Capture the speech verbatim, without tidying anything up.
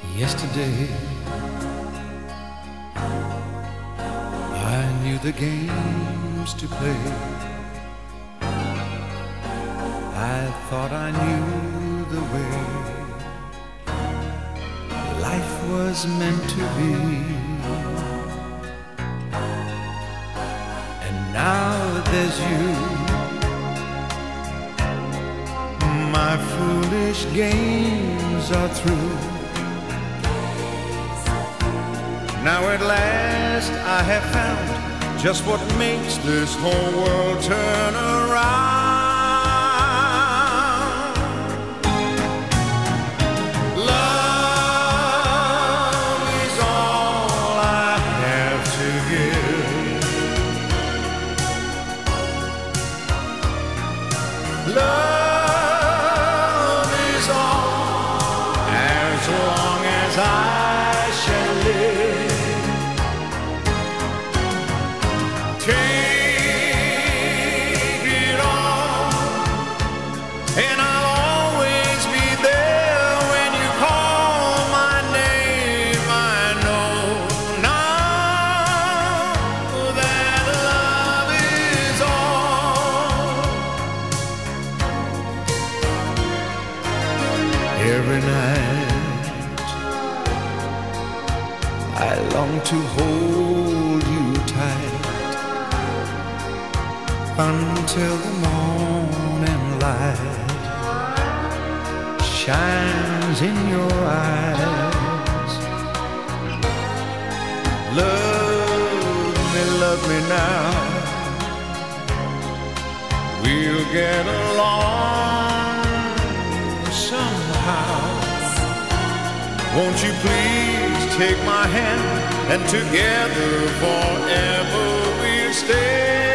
Yesterday, I knew the games to play. I thought I knew the way life was meant to be. And now there's you. My foolish games are through. Now at last I have found just what makes this whole world turn around. Love is all I have to give. Love is all as long as I shall live. Take it all, and I'll always be there when you call my name. I know now that love is all. Every night I long to hold you tight until the morning light shines in your eyes. Love me, love me now. We'll get along somehow. Won't you please take my hand, and together forever we'll stay.